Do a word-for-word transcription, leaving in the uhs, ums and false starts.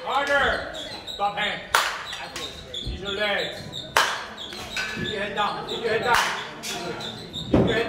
Harder. Stop hand. Use your legs. Keep your head down. Keep your head down. Keep your head